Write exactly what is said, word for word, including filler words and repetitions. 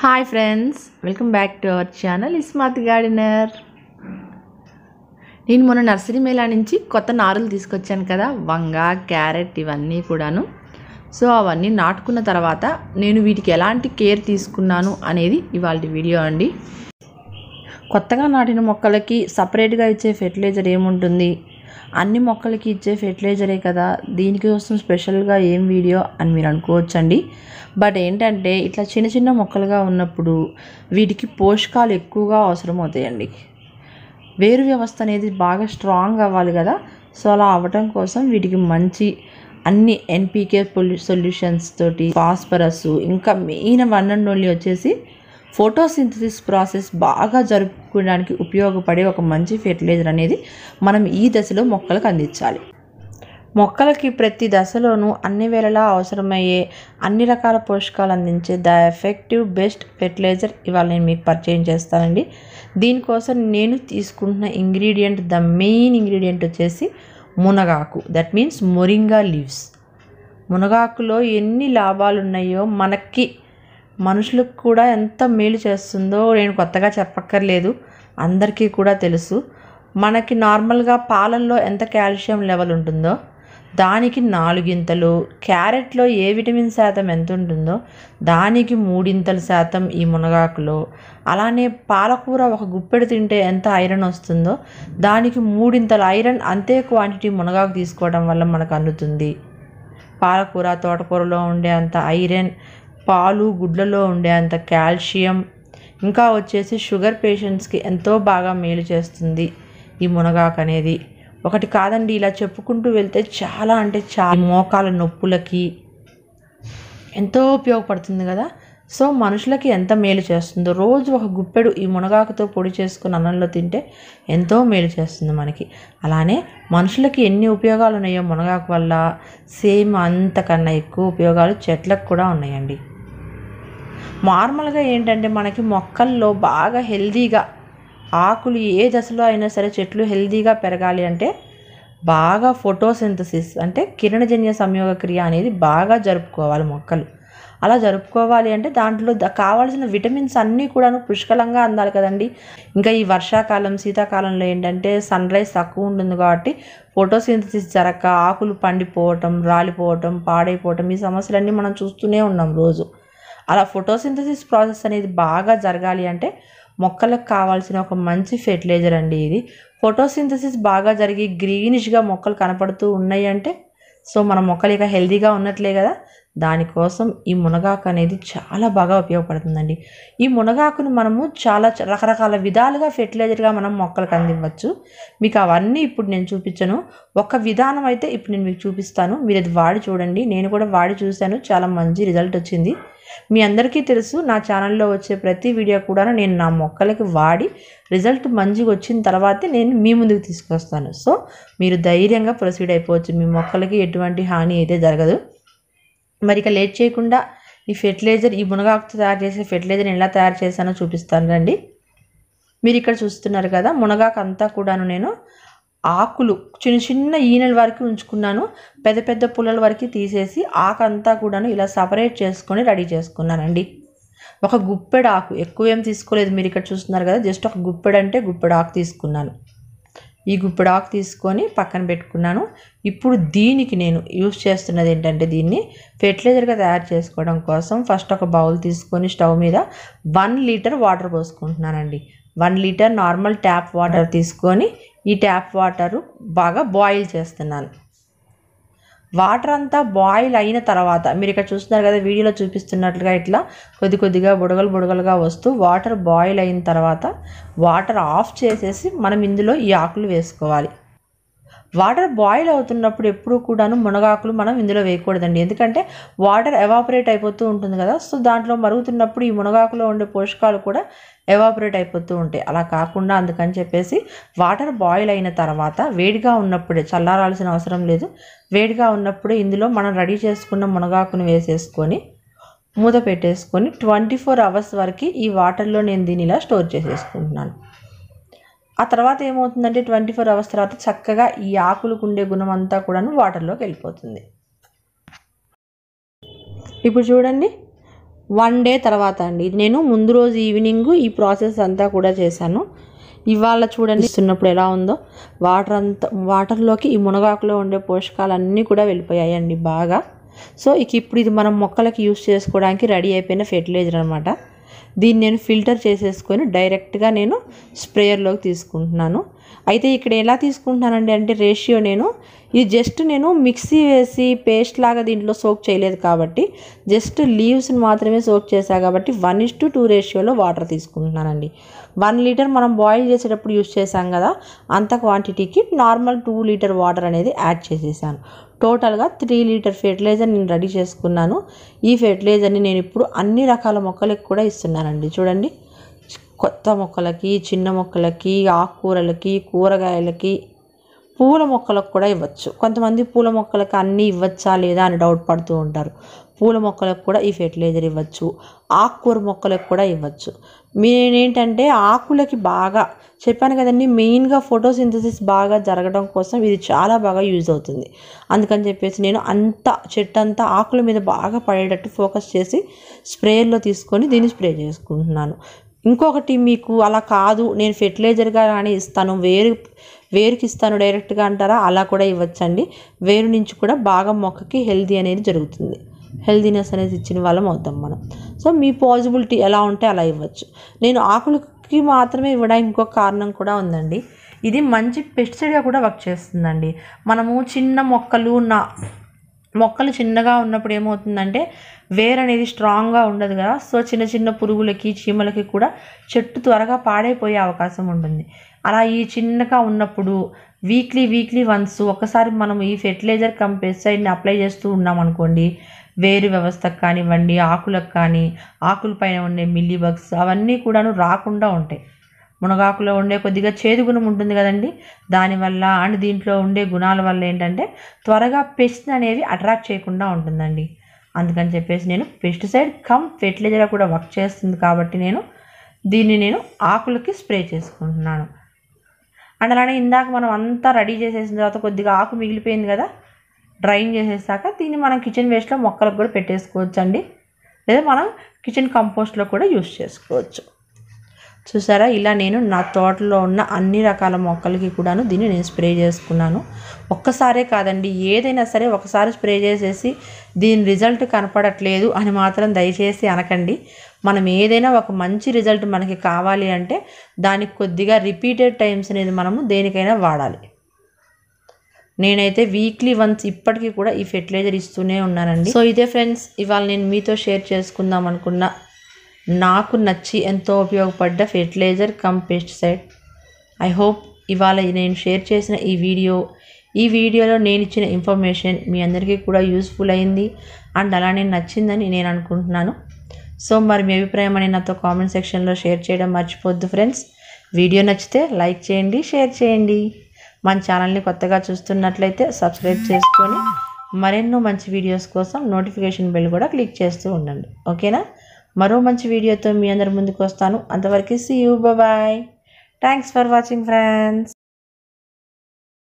Hi friends, welcome back to our channel iSmart gardener. నేను మొన్న nursery Mela నుంచి కొత్త నారులు తీసుకొచ్చాను కదా, వంగ, క్యారెట్ ఇవన్నీ కూడాను. సో అవన్నీ నాటుకున్న తర్వాత నేను వీటికి ఎలాంటి కేర్ తీసుకున్నాను అనేది ఇవాళ వీడియో అండి. కొత్తగా నాటిన మొక్కలకి సపరేట్గా ఇచ్చే ఫెర్టిలైజర్ ఏముంటుంది, అన్ని మొక్కలకి ఇచ్చే ఫెర్టిలైజరే కదా, దీనికోసం స్పెషల్గా ఏం వీడియో అని మీరు అనుకోవచ్చండి. బట్ ఏంటంటే ఇట్లా చిన్న చిన్న మొక్కలుగా ఉన్నప్పుడు వీటికి పోషకాలు ఎక్కువగా అవసరం అవుతాయండి. వేరు వ్యవస్థ అనేది బాగా స్ట్రాంగ్ అవ్వాలి కదా. సో అలా అవ్వటం కోసం వీటికి మంచి అన్ని ఎన్పీకే సొల్యూషన్స్ తోటి, ఫాస్ఫరస్, ఇంకా మెయిన్ వన్ అండ్ ఓన్లీ వచ్చేసి ఫోటోసింథసిస్ ప్రాసెస్ బాగా జరుపుకోవడానికి ఉపయోగపడే ఒక మంచి ఫెర్టిలైజర్ అనేది మనం ఈ దశలో మొక్కలకు అందించాలి. మొక్కలకి ప్రతి దశలోనూ అన్ని వేళలా అవసరమయ్యే అన్ని రకాల పోషకాలు అందించే ద ఎఫెక్టివ్ బెస్ట్ ఫెర్టిలైజర్ ఇవాళ నేను మీకు పరిచయం చేస్తానండి. దీనికోసం నేను తీసుకుంటున్న ఇంగ్రీడియంట్, ద మెయిన్ ఇంగ్రీడియంట్ వచ్చేసి మునగాకు, దట్ మీన్స్ మొరింగా లీవ్స్. మునగాకులో ఎన్ని లాభాలు ఉన్నాయో, మనకి మనుషులకు కూడా ఎంత మేలు చేస్తుందో నేను కొత్తగా చెప్పక్కర్లేదు, అందరికీ కూడా తెలుసు. మనకి నార్మల్గా పాలల్లో ఎంత కాల్షియం లెవెల్ ఉంటుందో దానికి నాలుగింతలు, క్యారెట్లో ఏ విటమిన్ శాతం ఎంత ఉంటుందో దానికి మూడింతల శాతం ఈ మునగాకులో, అలానే పాలకూర ఒక గుప్పెడు తింటే ఎంత ఐరన్ వస్తుందో దానికి మూడింతల ఐరన్ అంతే క్వాంటిటీ మునగాకు తీసుకోవడం వల్ల మనకు అందుతుంది. పాలకూర, తోటకూరలో ఉండే అంత ఐరన్, పాలు, గుడ్లలో ఉండే అంత కాల్షియం, ఇంకా వచ్చేసి షుగర్ పేషెంట్స్కి ఎంతో బాగా మేలు చేస్తుంది ఈ మునగాకు అనేది. ఒకటి కాదండి, ఇలా చెప్పుకుంటూ వెళ్తే చాలా అంటే చాలా మోకాల నొప్పులకి ఎంతో ఉపయోగపడుతుంది కదా. సో మనుషులకి ఎంత మేలు చేస్తుందో, రోజు ఒక గుప్పెడు ఈ మునగాకుతో పొడి చేసుకుని అన్నంలో తింటే ఎంతో మేలు చేస్తుంది మనకి. అలానే మనుషులకి ఎన్ని ఉపయోగాలు ఉన్నాయో మునగాకు వల్ల, సేమ్ అంతకన్నా ఎక్కువ ఉపయోగాలు చెట్లకు కూడా ఉన్నాయండి. నార్మల్గా ఏంటంటే మనకి మొక్కల్లో బాగా హెల్దీగా ఆకులు ఏ దశలో అయినా సరే చెట్లు హెల్దీగా పెరగాలి అంటే బాగా ఫోటోసింథసిస్ అంటే కిరణజన్య సంయోగ క్రియ అనేది బాగా జరుపుకోవాలి మొక్కలు. అలా జరుపుకోవాలి అంటే దాంట్లో కావాల్సిన విటమిన్స్ అన్నీ కూడా పుష్కలంగా అందాలి కదండి. ఇంకా ఈ వర్షాకాలం, శీతాకాలంలో ఏంటంటే సన్ రైజ్ తక్కువ ఉంటుంది కాబట్టి ఫోటోసింథసిస్ జరగక ఆకులు పండిపోవటం, రాలిపోవటం, పాడైపోవటం ఈ సమస్యలన్నీ మనం చూస్తూనే ఉన్నాం రోజు. అలా ఫోటోసింథసిస్ ప్రాసెస్ అనేది బాగా జరగాలి అంటే మొక్కలకు కావాల్సిన ఒక మంచి ఫెర్టిలైజర్ అండి ఇది. ఫోటోసింథసిస్ బాగా జరిగి గ్రీనిష్గా మొక్కలు కనపడుతూ ఉన్నాయి అంటే సో మన మొక్కలు ఇక హెల్దీగా ఉన్నట్లే కదా. దానికోసం ఈ మునగాకు అనేది చాలా బాగా ఉపయోగపడుతుందండి. ఈ మునగాకును మనము చాలా రకరకాల విధాలుగా ఫెర్టిలైజర్గా మనం మొక్కలకు అందివ్వచ్చు. మీకు అవన్నీ ఇప్పుడు నేను చూపించను, ఒక విధానం అయితే ఇప్పుడు నేను మీకు చూపిస్తాను. మీరు అది వాడి చూడండి. నేను కూడా వాడి చూశాను, చాలా మంచి రిజల్ట్ వచ్చింది. మీ అందరికీ తెలుసు, నా ఛానల్లో వచ్చే ప్రతి వీడియో కూడా నేను నా మొక్కలకి వాడి రిజల్ట్ మంచిగా వచ్చిన తర్వాతే నేను మీ ముందుకు తీసుకొస్తాను. సో మీరు ధైర్యంగా ప్రొసీడ్ అయిపోవచ్చు, మీ మొక్కలకి ఎటువంటి హాని అయితే జరగదు. మరి ఇక లేట్ చేయకుండా ఈ ఫెర్టిలైజర్, ఈ మునగాకుతో తయారు చేసే ఫెర్టిలైజర్ ఎలా తయారు చేశానో చూపిస్తాను రండి. మీరు ఇక్కడ చూస్తున్నారు కదా, మునగాకు అంతా కూడాను నేను ఆకులు చిన్న చిన్న ఈనెల వరకు ఉంచుకున్నాను, పెద్ద పెద్ద పుల్లల వరకు తీసేసి ఆకంతా కూడాను ఇలా సపరేట్ చేసుకొని రెడీ చేసుకున్నానండి. ఒక గుప్పెడు ఆకు, ఎక్కువ ఏం తీసుకోలేదు. మీరు ఇక్కడ చూస్తున్నారు కదా, జస్ట్ ఒక గుప్పెడు అంటే గుప్పెడు ఆకు తీసుకున్నాను. ఈ గుప్పెడు ఆకు తీసుకొని పక్కన పెట్టుకున్నాను. ఇప్పుడు దీనికి నేను యూస్ చేస్తున్నది ఏంటంటే, దీన్ని ఫెర్టిలైజర్గా తయారు చేసుకోవడం కోసం ఫస్ట్ ఒక బౌల్ తీసుకొని స్టవ్ మీద వన్ లీటర్ వాటర్ పోసుకుంటున్నానండి. One litre normal tap water తీసుకొని ఈ ట్యాప్ వాటర్ బాగా బాయిల్ చేస్తున్నాను. వాటర్ అంతా బాయిల్ అయిన తర్వాత మీరు ఇక్కడ చూస్తున్నారు కదా, వీడియోలో చూపిస్తున్నట్లుగా ఇట్లా కొద్ది కొద్దిగా బుడగలు బుడగలుగా వస్తూ వాటర్ బాయిల్ అయిన తర్వాత వాటర్ ఆఫ్ చేసేసి మనం ఇందులో ఈ ఆకులు వేసుకోవాలి. వాటర్ బాయిల్ అవుతున్నప్పుడు ఎప్పుడు కూడాను మునగాకులు మనం ఇందులో వేయకూడదండి, ఎందుకంటే వాటర్ ఎవాపరేట్ అయిపోతూ ఉంటుంది కదా. సో దాంట్లో మరుగుతున్నప్పుడు ఈ మునగాకులో ఉండే పోషకాలు కూడా ఎవాపరేట్ అయిపోతూ ఉంటాయి. అలా కాకుండా అందుకని చెప్పేసి వాటర్ బాయిల్ అయిన తర్వాత వేడిగా ఉన్నప్పుడే, చల్లారాల్సిన అవసరం లేదు, వేడిగా ఉన్నప్పుడే ఇందులో మనం రెడీ చేసుకున్న మునగాకును వేసేసుకొని మూత పెట్టేసుకొని ట్వంటీ ఫోర్ అవర్స్ వరకు ఈ వాటర్లో నేను దీన్ని ఇలా స్టోర్ చేసేసుకుంటున్నాను. ఆ తర్వాత ఏమవుతుందంటే ట్వంటీ ఫోర్ అవర్స్ తర్వాత చక్కగా ఈ ఆకులకు ఉండే గుణం అంతా కూడాను వాటర్లోకి వెళ్ళిపోతుంది. ఇప్పుడు చూడండి, వన్ డే తర్వాత అండి. నేను ముందు రోజు ఈవినింగ్ ఈ ప్రాసెస్ అంతా కూడా చేశాను. ఇవాళ చూడండి ఇస్తున్నప్పుడు ఎలా ఉందో, వాటర్ అంతా వాటర్లోకి ఈ మునగాకులో ఉండే పోషకాలన్నీ కూడా వెళ్ళిపోయాయండి బాగా. సో ఇక ఇప్పుడు ఇది మనం మొక్కలకి యూస్ చేసుకోవడానికి రెడీ అయిపోయిన ఫెర్టిలైజర్ అనమాట. దీన్ని నేను ఫిల్టర్ చేసేసుకొని డైరెక్ట్గా నేను స్ప్రేయర్లోకి తీసుకుంటున్నాను. అయితే ఇక్కడ ఎలా తీసుకుంటున్నానండి అంటే రేషియో నేను ఇది జస్ట్ నేను మిక్సీ వేసి పేస్ట్ లాగా దీంట్లో సోక్ చేయలేదు కాబట్టి, జస్ట్ లీవ్స్ని మాత్రమే సోక్ చేసా కాబట్టి వన్ ఇస్ టు టూ రేషియోలో వాటర్ తీసుకుంటున్నానండి. వన్ లీటర్ మనం బాయిల్ చేసేటప్పుడు యూస్ చేసాం కదా, అంత క్వాంటిటీకి నార్మల్ టూ లీటర్ వాటర్ అనేది యాడ్ చేసేసాను. టోటల్గా త్రీ లీటర్ ఫెర్టిలైజర్ నేను రెడీ చేసుకున్నాను. ఈ ఫెర్టిలైజర్ని నేను ఇప్పుడు అన్ని రకాల మొక్కలకు కూడా ఇస్తున్నానండి. చూడండి, కొత్త మొక్కలకి, చిన్న మొక్కలకి, ఆకుకూరలకి, కూరగాయలకి, పూల మొక్కలకు కూడా ఇవ్వచ్చు. కొంతమంది పూల మొక్కలకు అన్నీ ఇవ్వచ్చా లేదా అని డౌట్ పడుతూ ఉంటారు. పూల మొక్కలకు కూడా ఈ ఫెర్టిలైజర్ ఇవ్వచ్చు, ఆకుకూర మొక్కలకు కూడా ఇవ్వచ్చు. నేనేంటంటే ఆకులకి బాగా చెప్పాను కదండి, మెయిన్గా ఫోటోసింథసిస్ బాగా జరగడం కోసం ఇది చాలా బాగా యూజ్ అవుతుంది. అందుకని చెప్పేసి నేను అంత చెట్టు అంతా ఆకుల మీద బాగా పడేటట్టు ఫోకస్ చేసి స్ప్రేయర్లో తీసుకొని దీన్ని స్ప్రే చేసుకుంటున్నాను. ఇంకొకటి, మీకు అలా కాదు నేను ఫెర్టిలైజర్గా కానీ ఇస్తాను, వేరు వేరుకి ఇస్తాను డైరెక్ట్గా అంటారా, అలా కూడా ఇవ్వచ్చండి. వేరు నుంచి కూడా బాగా మొక్కకి హెల్దీ అనేది జరుగుతుంది, హెల్దీనెస్ అనేది ఇచ్చిన వాళ్ళం అవుతాం మనం. సో మీ పాసిబిలిటీ ఎలా ఉంటే అలా ఇవ్వచ్చు. నేను ఆకులకి మాత్రమే ఇవ్వడానికి ఇంకొక కారణం కూడా ఉందండి. ఇది మంచి పెస్టిసైడ్గా కూడా వర్క్ చేస్తుందండి. మనము చిన్న మొక్కలు నా మొక్కలు చిన్నగా ఉన్నప్పుడు ఏమవుతుందంటే వేర్ అనేది స్ట్రాంగ్గా ఉండదు కదా, సో చిన్న చిన్న పురుగులకి, చీమలకి కూడా చెట్టు త్వరగా పాడైపోయే అవకాశం ఉంటుంది. అలా ఈ చిన్నగా ఉన్నప్పుడు వీక్లీ వీక్లీ వన్స్ ఒకసారి మనం ఈ ఫెర్టిలైజర్ కమ్ పెస్టిసైడ్ని అప్లై చేస్తూ ఉన్నాం అనుకోండి, వేరు వ్యవస్థకు కానివ్వండి, ఆకులకు కానీ, ఆకుల పైన ఉండే మిల్లీ బగ్స్ అవన్నీ కూడాను రాకుండా ఉంటాయి. మునగాకులో ఉండే కొద్దిగా చేదు గుణం ఉంటుంది కదండి, దానివల్ల అండ్ దీంట్లో ఉండే గుణాల వల్ల ఏంటంటే త్వరగా పెస్ట్ అనేవి అట్రాక్ట్ చేయకుండా ఉంటుందండి. అందుకని చెప్పేసి నేను పెస్టిసైడ్ కమ్ ఫెర్టిలైజర్ కూడా వర్క్ చేస్తుంది కాబట్టి నేను దీన్ని నేను ఆకులకి స్ప్రే చేసుకుంటున్నాను. అండ్ అలానే ఇందాక మనం అంతా రెడీ చేసేసిన తర్వాత కొద్దిగా ఆకు మిగిలిపోయింది కదా, డ్రైన్ చేసేసాక దీన్ని మనం కిచెన్ వేస్ట్లో మొక్కలకు కూడా పెట్టేసుకోవచ్చు అండి, లేదా మనం కిచెన్ కంపోస్ట్లో కూడా యూస్ చేసుకోవచ్చు. చూసారా, ఇలా నేను నా తోటలో ఉన్న అన్ని రకాల మొక్కలకి కూడాను దీన్ని నేను స్ప్రే చేసుకున్నాను. ఒక్కసారే కాదండి, ఏదైనా సరే ఒకసారి స్ప్రే చేసేసి దీని రిజల్ట్ కనపడట్లేదు అని మాత్రం దయచేసి అనకండి. మనం ఏదైనా ఒక మంచి రిజల్ట్ మనకి కావాలి అంటే దానికి కొద్దిగా రిపీటెడ్ టైమ్స్ అనేది మనము దేనికైనా వాడాలి. నేనైతే వీక్లీ వన్స్ ఇప్పటికీ కూడా ఈ ఫెర్టిలైజర్ ఇస్తూనే ఉన్నానండి. సో ఇదే ఫ్రెండ్స్, ఇవాళ నేను మీతో షేర్ చేసుకుందాం అనుకున్న నాకు నచ్చి ఎంతో ఉపయోగపడ్డ fertiliser cum pesticide. I hope ఇవాళ నేను షేర్ చేసిన ఈ వీడియో ఈ వీడియోలో నేను ఇచ్చిన ఇన్ఫర్మేషన్ మీ అందరికీ కూడా యూస్ఫుల్ అయింది అండ్ అలానే నచ్చిందని నేను అనుకుంటున్నాను. సో మరి మీ అభిప్రాయం అని నాతో కామెంట్ సెక్షన్లో షేర్ చేయడం మర్చిపోద్దు ఫ్రెండ్స్. వీడియో నచ్చితే లైక్ చేయండి, షేర్ చేయండి. మన ఛానల్ని కొత్తగా చూస్తున్నట్లయితే సబ్స్క్రైబ్ చేసుకొని మరెన్నో మంచి వీడియోస్ కోసం నోటిఫికేషన్ బెల్ కూడా క్లిక్ చేస్తూ ఉండండి. ఓకేనా? మరో మంచి వీడియోతో మీ అందరి ముందుకు వస్తాను. అంతవరకు see you, bye. Thanks for watching friends.